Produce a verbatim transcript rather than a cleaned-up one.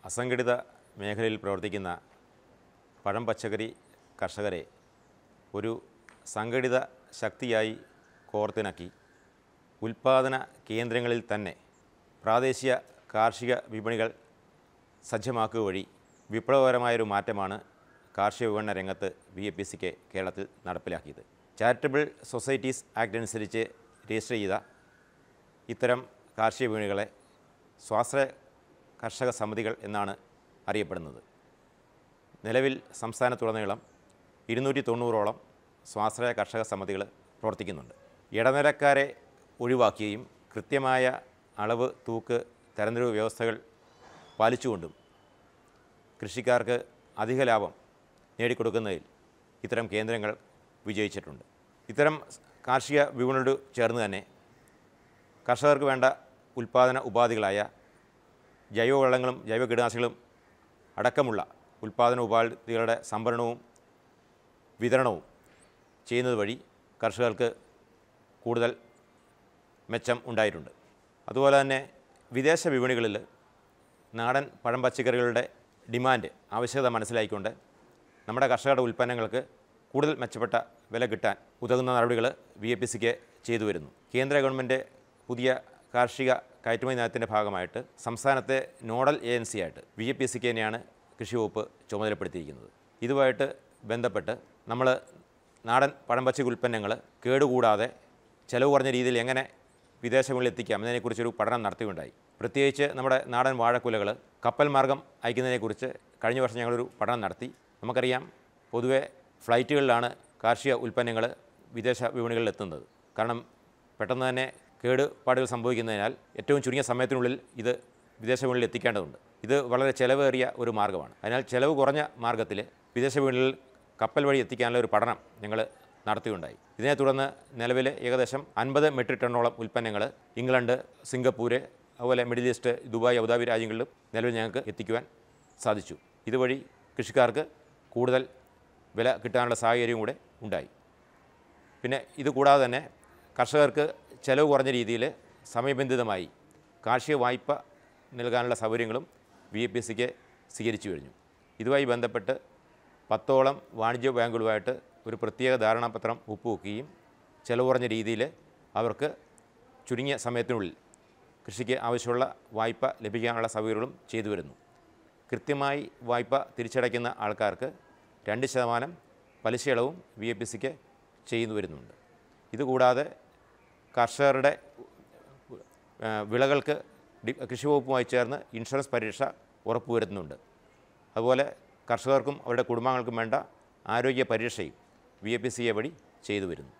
അസംഘടിത മേഖലയിൽ പ്രവർത്തിക്കുന്ന പഴം പച്ചക്കറി കർഷകരെ ഒരു സംഘടിത ശക്തിയായി കോർത്തിണക്കി ഉൽപ്പാദന കേന്ദ്രങ്ങളിൽ തന്നെ പ്രാദേശിക കാർഷിക വിപണികൾ സജ്ജമാക്കുക വഴി വിപ്ലവകരമായൊരു മാറ്റമാണ് കാർഷിക വിപണന രംഗത്ത് V F P C K കേരളത്തിൽ നടപ്പിലാക്കിയത്. ചാരിറ്റബിൾ സൊസൈറ്റീസ് ആക്ട് അനുസരിച്ച് രജിസ്റ്റർ ചെയ്ത ഇത്തരം കാർഷിക വിപണികളെ സ്വാശ്രയ കർഷക സമിതികൾ എന്നാണ് അറിയപ്പെടുന്നത്. നിലവിൽ സംസ്ഥാനത്തുടനീളം ഇരുന്നൂറ്റി തൊണ്ണൂറോളം സ്വാശ്രയ കർഷക സമിതികൾ പ്രവർത്തിക്കുന്നുണ്ട്. ഇടനിലക്കാരെ ഒഴിവാക്കുകയും കൃത്യമായ അളവ്, തൂക്ക്, തരംതിരിവ് വ്യവസ്ഥകൾ പാലിച്ചുകൊണ്ടും കൃഷിക്കാർക്ക് അധിക ലാഭം നേടിക്കൊടുക്കുന്നതിൽ ഇത്തരം കേന്ദ്രങ്ങൾ വിജയിച്ചിട്ടുണ്ട്. ഇത്തരം കാർഷിക വിപണിയോട് ചേർന്ന് തന്നെ കർഷകർക്ക് വേണ്ട ഉൽപ്പാദന ഉപാധികളായ ജൈവവളങ്ങളും ജൈവ കീടനാശിനികളും അടക്കമുള്ള ഉൽപ്പാദന ഉപാധികളുടെ സംഭരണവും വിതരണവും ചെയ്യുന്നത് വഴി കർഷകർക്ക് കൂടുതൽ മെച്ചം ഉണ്ടായിട്ടുണ്ട്. അതുപോലെ തന്നെ വിദേശ വിപണികളിൽ നാടൻ പഴം പച്ചക്കറികളുടെ ഡിമാൻഡ് ആവശ്യകത മനസ്സിലാക്കിക്കൊണ്ട് നമ്മുടെ കർഷകരുടെ ഉൽപ്പന്നങ്ങൾക്ക് കൂടുതൽ മെച്ചപ്പെട്ട വില കിട്ടാൻ ഉതകുന്ന നടപടികൾ വി എഫ് പി സിക്ക് ചെയ്തു വരുന്നു. കേന്ദ്ര ഗവൺമെൻറ് പുതിയ കാർഷിക കയറ്റുമതി നയത്തിൻ്റെ ഭാഗമായിട്ട് സംസ്ഥാനത്തെ നോഡൽ ഏജൻസിയായിട്ട് വി എഫ് പി സിക്ക് തന്നെയാണ് കൃഷി വകുപ്പ് ചുമതലപ്പെടുത്തിയിരിക്കുന്നത്. ഇതുമായിട്ട് ബന്ധപ്പെട്ട് നമ്മൾ നാടൻ പഴം പച്ചക്കറി ഉൽപ്പന്നങ്ങൾ കേടുകൂടാതെ ചിലവ് കുറഞ്ഞ രീതിയിൽ എങ്ങനെ വിദേശ വിപണിയിൽ എത്തിക്കാം എന്നതിനെക്കുറിച്ചൊരു പഠനം നടത്തുകയുണ്ടായി. പ്രത്യേകിച്ച് നമ്മുടെ നാടൻ വാഴക്കുലകൾ കപ്പൽ മാർഗം അയക്കുന്നതിനെക്കുറിച്ച് കഴിഞ്ഞ വർഷം ഞങ്ങളൊരു പഠനം നടത്തി. നമുക്കറിയാം, പൊതുവെ ഫ്ലൈറ്റുകളിലാണ് കാർഷിക ഉൽപ്പന്നങ്ങൾ വിദേശ വിപണികളിൽ എത്തുന്നത്. കാരണം പെട്ടെന്ന് തന്നെ കേടുപാടുകൾ സംഭവിക്കുന്നതിനാൽ ഏറ്റവും ചുരുങ്ങിയ സമയത്തിനുള്ളിൽ ഇത് വിദേശ വിപണിയിൽ എത്തിക്കേണ്ടതുണ്ട്. ഇത് വളരെ ചിലവേറിയ ഒരു മാർഗ്ഗമാണ്. അതിനാൽ ചിലവ് കുറഞ്ഞ മാർഗ്ഗത്തിൽ വിദേശ വിപണികളിൽ കപ്പൽ വഴി എത്തിക്കാനുള്ള ഒരു പഠനം ഞങ്ങൾ നടത്തുകയുണ്ടായി. ഇതിനെ തുടർന്ന് നിലവിൽ ഏകദേശം അൻപത് മെട്രിക് ടണ്ണോളം ഉൽപ്പന്നങ്ങൾ ഇംഗ്ലണ്ട്, സിംഗപ്പൂർ, അതുപോലെ മിഡിൽ ഈസ്റ്റ്, ദുബായ്, അബുദാബി രാജ്യങ്ങളിലും നിലവിൽ ഞങ്ങൾക്ക് എത്തിക്കുവാൻ സാധിച്ചു. ഇതുവഴി കൃഷിക്കാർക്ക് കൂടുതൽ വില കിട്ടാനുള്ള സാഹചര്യവും കൂടെ ഉണ്ടായി. പിന്നെ ഇതുകൂടാതെ തന്നെ കർഷകർക്ക് ചെലവ് കുറഞ്ഞ രീതിയിൽ സമയബന്ധിതമായി കാർഷിക വായ്പ നൽകാനുള്ള സൗകര്യങ്ങളും വി എഫ് പി സിക്ക് സ്വീകരിച്ചു കഴിഞ്ഞു. ഇതുമായി ബന്ധപ്പെട്ട് പത്തോളം വാണിജ്യ ബാങ്കുകളുമായിട്ട് ഒരു പ്രത്യേക ധാരണാപത്രം ഒപ്പുവെക്കുകയും ചെലവ് കുറഞ്ഞ രീതിയിൽ അവർക്ക് ചുരുങ്ങിയ സമയത്തിനുള്ളിൽ കൃഷിക്ക് ആവശ്യമുള്ള വായ്പ ലഭിക്കാനുള്ള സൗകര്യങ്ങളും ചെയ്തു വരുന്നു. കൃത്യമായി വായ്പ തിരിച്ചടയ്ക്കുന്ന ആൾക്കാർക്ക് രണ്ട് ശതമാനം പലിശയളവും വി എഫ് പി സിക്ക് ചെയ്തു വരുന്നുണ്ട്. ഇതുകൂടാതെ കർഷകരുടെ വിളകൾക്ക് കൃഷി വകുപ്പുമായി ചേർന്ന് ഇൻഷുറൻസ് പരിരക്ഷ ഉറപ്പുവരുത്തുന്നുണ്ട്. അതുപോലെ കർഷകർക്കും അവരുടെ കുടുംബാംഗങ്ങൾക്കും വേണ്ട ആരോഗ്യ പരിരക്ഷയും V F P C A വഴി ചെയ്തു വരുന്നു.